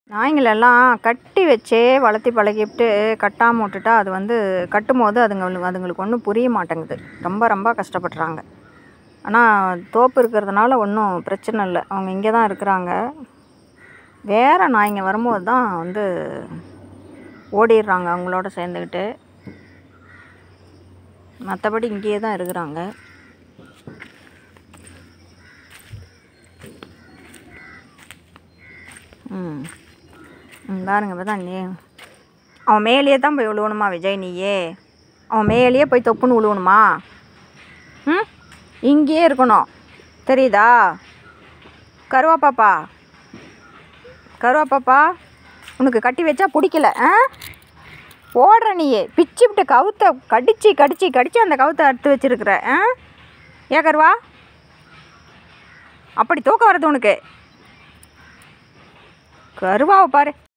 நாய்ங்களெல்லாம் கட்டி வச்சே வளர்த்தி பழகிவிட்டு கட்டாமல் விட்டுட்டா அது வந்து கட்டும்போது அதுங்களுக்கு ஒன்றும் புரிய மாட்டேங்குது. ரொம்ப ரொம்ப கஷ்டப்படுறாங்க. ஆனால் தோப்பு இருக்கிறதுனால ஒன்றும் பிரச்சனை இல்லை. அவங்க இங்கே தான் இருக்கிறாங்க. வேறு நாய்ங்க வரும்போது தான் வந்து ஓடிடுறாங்க அவங்களோட சேர்ந்துக்கிட்டு. மற்றபடி இங்கேயே தான் இருக்கிறாங்க. பாருங்க இப்போ தான் நீ அவன் மேலேயே தான் போய் விழுவணுமா விஜய்? நீயே அவன் மேலேயே போய் தொப்புன்னு விழுவணுமா? இங்கேயே இருக்கணும், தெரியுதா? கருவாப்பாப்பா உனக்கு கட்டி வச்சா பிடிக்கல. ஓடுற நீயே பிச்சு விட்டு கவுத்தை கடிச்சு அந்த கவுத்தை அறுத்து வச்சிருக்கிற. ஏன் கருவா அப்படி தூக்கம் வருது உனக்கு? கருவாவை பாரு.